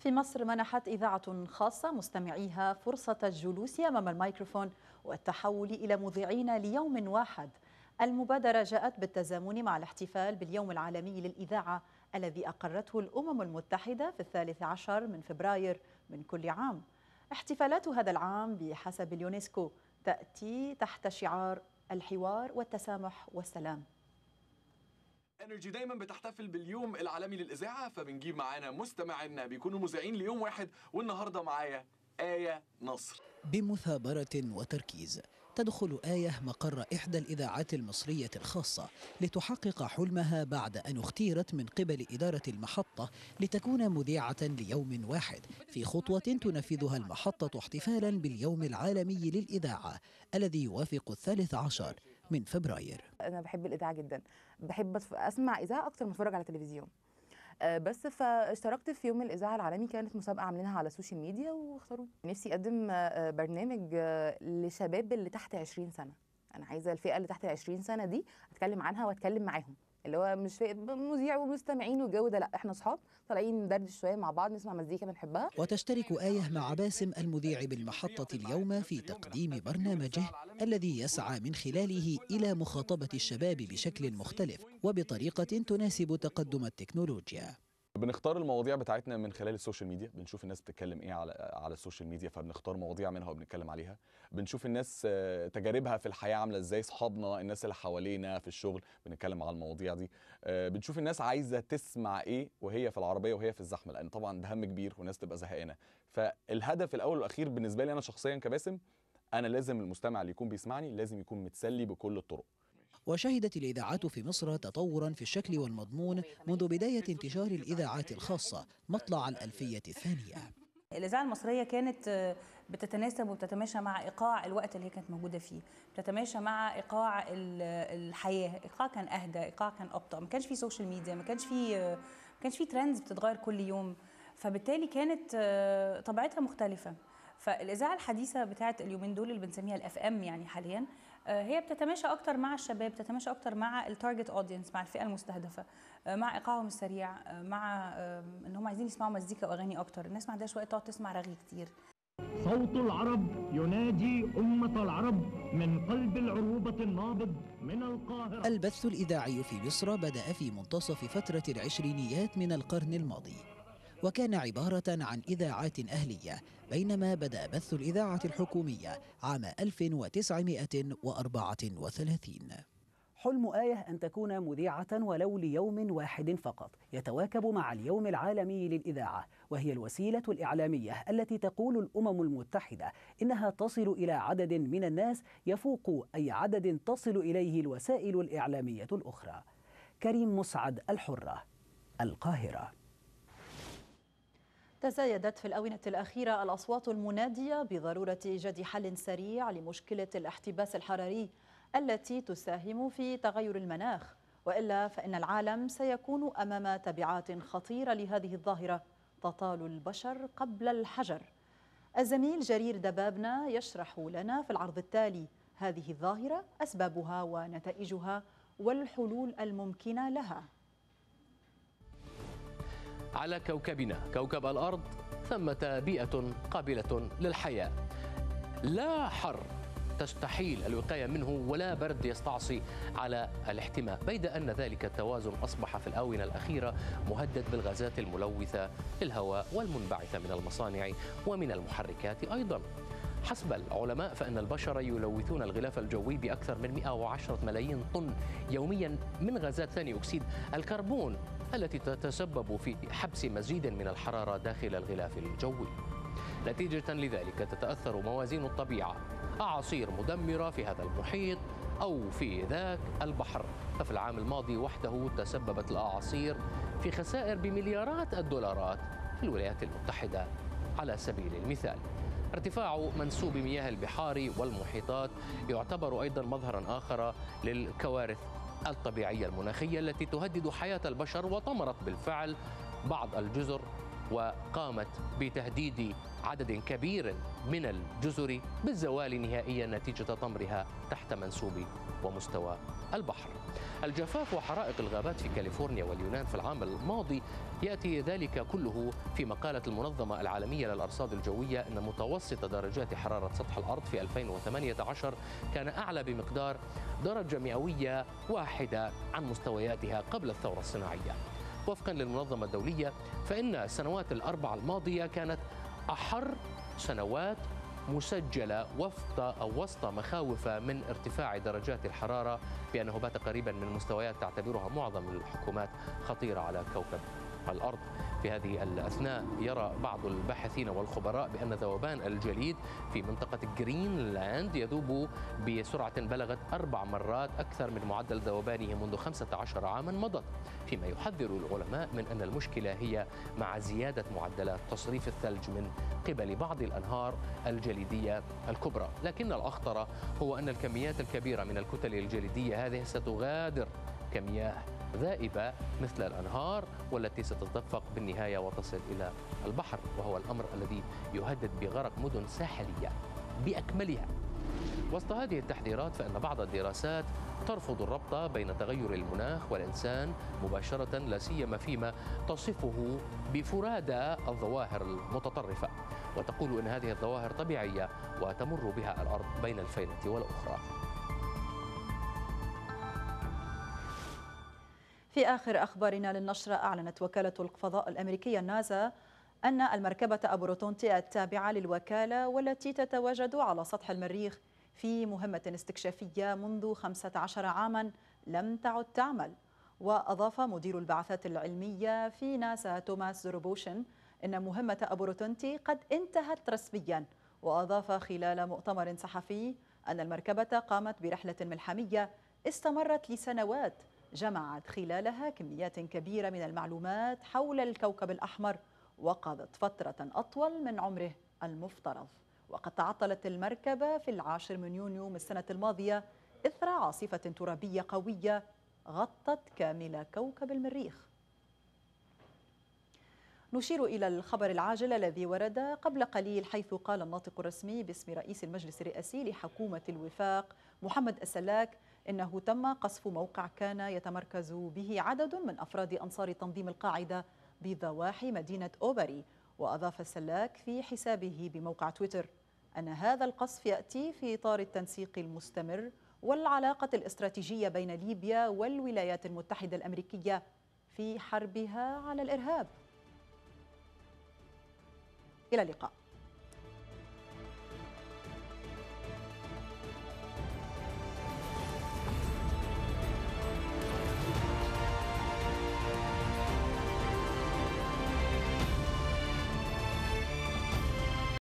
في مصر منحت إذاعة خاصة مستمعيها فرصة الجلوس أمام الميكروفون والتحول إلى مذيعين ليوم واحد. المبادرة جاءت بالتزامن مع الاحتفال باليوم العالمي للإذاعة الذي أقرته الأمم المتحدة في 13 من فبراير من كل عام. احتفالات هذا العام بحسب اليونسكو تأتي تحت شعار الحوار والتسامح والسلام. انرجي دايما بتحتفل باليوم العالمي للإذاعة، فبنجيب معانا مستمعينا بيكونوا مذيعين ليوم واحد، والنهارده معايا آية نصر. بمثابرة وتركيز تدخل آية مقر إحدى الإذاعات المصرية الخاصة لتحقق حلمها بعد أن اختيرت من قبل إدارة المحطة لتكون مذيعة ليوم واحد في خطوة تنفذها المحطة احتفالا باليوم العالمي للإذاعة الذي يوافق 13 من فبراير. أنا بحب الإذاعة جدا، بحب أسمع إذاعة أكتر من أتفرج على تلفزيون، بس فاشتركت في يوم الإذاعة العالمي. كانت مسابقة عاملينها على السوشيال ميديا واختاروني. نفسي أقدم برنامج لشباب اللي تحت 20 سنة. أنا عايزة الفئة اللي تحت 20 سنة دي أتكلم عنها وأتكلم معاهم، اللي هو مش مذيع ومستمعين والجو ده، لا احنا اصحاب طالعين ندردش شويه مع بعض، نسمع مزيكا بنحبها. وتشترك آية مع باسم المذيع بالمحطة اليوم في تقديم برنامجه الذي يسعى من خلاله إلى مخاطبة الشباب بشكل مختلف وبطريقة تناسب تقدم التكنولوجيا. بنختار المواضيع بتاعتنا من خلال السوشيال ميديا، بنشوف الناس بتتكلم ايه على السوشيال ميديا، فبنختار مواضيع منها وبنتكلم عليها. بنشوف الناس تجاربها في الحياه عامله ازاي، اصحابنا الناس اللي حوالينا في الشغل بنتكلم على المواضيع دي. بنشوف الناس عايزه تسمع ايه وهي في العربيه وهي في الزحمه، لان طبعا ده هم كبير والناس تبقى زهقانه. فالهدف الاول والاخير بالنسبه لي انا شخصيا كباسم، انا لازم المستمع اللي يكون بيسمعني لازم يكون متسلي بكل الطرق. وشهدت الإذاعات في مصر تطورا في الشكل والمضمون منذ بداية انتشار الإذاعات الخاصة مطلع الألفية الثانية. الإذاعة المصرية كانت بتتناسب وبتتماشى مع إيقاع الوقت اللي هي كانت موجودة فيه، بتتماشى مع إيقاع الحياة. إيقاع كان أهدى، إيقاع كان أبطأ، ما كانش فيه سوشيال ميديا، ما كانش فيه ترندز بتتغير كل يوم، فبالتالي كانت طبيعتها مختلفة. فالإذاعة الحديثة بتاعت اليومين دول اللي بنسميها الأف أم يعني حاليا، هي بتتماشى أكتر مع الشباب، بتتماشى أكتر مع التارجت أودينس، مع الفئة المستهدفة، مع إيقاعهم السريع، مع إن هم عايزين يسمعوا مزيكا وأغاني أكتر. الناس ما عندهاش وقت تقعد تسمع رغي كتير. صوت العرب ينادي أمة العرب من قلب العروبة النابض من القاهرة. البث الإذاعي في مصر بدأ في منتصف فترة العشرينيات من القرن الماضي، وكان عبارة عن إذاعات أهلية، بينما بدأ بث الإذاعة الحكومية عام 1934. حلم آية أن تكون مذيعة ولو ليوم واحد فقط يتواكب مع اليوم العالمي للإذاعة، وهي الوسيلة الإعلامية التي تقول الأمم المتحدة إنها تصل إلى عدد من الناس يفوق أي عدد تصل إليه الوسائل الإعلامية الأخرى. كريم مسعد، الحرة، القاهرة. تزايدت في الآونة الأخيرة الأصوات المنادية بضرورة إيجاد حل سريع لمشكلة الاحتباس الحراري التي تساهم في تغير المناخ، وإلا فإن العالم سيكون أمام تبعات خطيرة لهذه الظاهرة تطال البشر قبل الحجر. الزميل جرير دبابنة يشرح لنا في العرض التالي هذه الظاهرة، أسبابها ونتائجها والحلول الممكنة لها. على كوكبنا كوكب الأرض ثمة بيئة قابلة للحياة، لا حر تستحيل الوقاية منه ولا برد يستعصي على الاحتماء، بيد أن ذلك التوازن أصبح في الآونة الأخيرة مهدد بالغازات الملوثة للهواء والمنبعثة من المصانع ومن المحركات أيضا. حسب العلماء فإن البشر يلوثون الغلاف الجوي بأكثر من 110 ملايين طن يوميا من غازات ثاني أكسيد الكربون التي تتسبب في حبس مزيد من الحرارة داخل الغلاف الجوي. نتيجة لذلك تتأثر موازين الطبيعة، أعاصير مدمرة في هذا المحيط أو في ذاك البحر. ففي العام الماضي وحده تسببت الأعاصير في خسائر بمليارات الدولارات في الولايات المتحدة. على سبيل المثال، ارتفاع منسوب مياه البحار والمحيطات يعتبر أيضا مظهرا آخر للكوارث الطبيعية المناخية التي تهدد حياة البشر، وطمرت بالفعل بعض الجزر وقامت بتهديد عدد كبير من الجزر بالزوال نهائيا نتيجة طمرها تحت منسوب ومستوى البحر. الجفاف وحرائق الغابات في كاليفورنيا واليونان في العام الماضي يأتي ذلك كله في مقالة المنظمة العالمية للأرصاد الجوية أن متوسط درجات حرارة سطح الأرض في 2018 كان أعلى بمقدار درجة مئوية واحدة عن مستوياتها قبل الثورة الصناعية. وفقا للمنظمة الدولية فإن السنوات الأربع الماضية كانت أحر سنوات مسجلة وسط مخاوف من ارتفاع درجات الحرارة، بأنه بات قريبا من مستويات تعتبرها معظم الحكومات خطيرة على كوكب الأرض. في هذه الأثناء يرى بعض الباحثين والخبراء بأن ذوبان الجليد في منطقة جرينلاند يذوب بسرعة بلغت 4 مرات أكثر من معدل ذوبانه منذ 15 عاما مضت، فيما يحذر العلماء من أن المشكلة هي مع زيادة معدلات تصريف الثلج من قبل بعض الأنهار الجليدية الكبرى. لكن الأخطر هو أن الكميات الكبيرة من الكتل الجليدية هذه ستغادر كمياه ذائبة مثل الأنهار، والتي ستتدفق بالنهاية وتصل إلى البحر، وهو الأمر الذي يهدد بغرق مدن ساحلية بأكملها. وسط هذه التحذيرات فإن بعض الدراسات ترفض الربط بين تغير المناخ والإنسان مباشرة، لا سيما فيما تصفه بفرادى الظواهر المتطرفة، وتقول إن هذه الظواهر طبيعية وتمر بها الأرض بين الفينة والأخرى. في آخر أخبارنا للنشرة، أعلنت وكالة الفضاء الأمريكية ناسا أن المركبة أبروتونتي التابعة للوكالة والتي تتواجد على سطح المريخ في مهمة استكشافية منذ 15 عاما لم تعد تعمل. وأضاف مدير البعثات العلمية في ناسا توماس زوروبوشن أن مهمة أبروتونتي قد انتهت رسميا. وأضاف خلال مؤتمر صحفي أن المركبة قامت برحلة ملحمية استمرت لسنوات جمعت خلالها كميات كبيرة من المعلومات حول الكوكب الأحمر، وقضت فترة أطول من عمره المفترض. وقد تعطلت المركبة في 10 من يونيو من السنة الماضية إثر عاصفة ترابية قوية غطت كامل كوكب المريخ. نشير إلى الخبر العاجل الذي ورد قبل قليل، حيث قال الناطق الرسمي باسم رئيس المجلس الرئاسي لحكومة الوفاق محمد السلاك إنه تم قصف موقع كان يتمركز به عدد من أفراد أنصار تنظيم القاعدة بضواحي مدينة أوبري. وأضاف السلاك في حسابه بموقع تويتر أن هذا القصف يأتي في إطار التنسيق المستمر والعلاقة الاستراتيجية بين ليبيا والولايات المتحدة الأمريكية في حربها على الإرهاب. إلى اللقاء.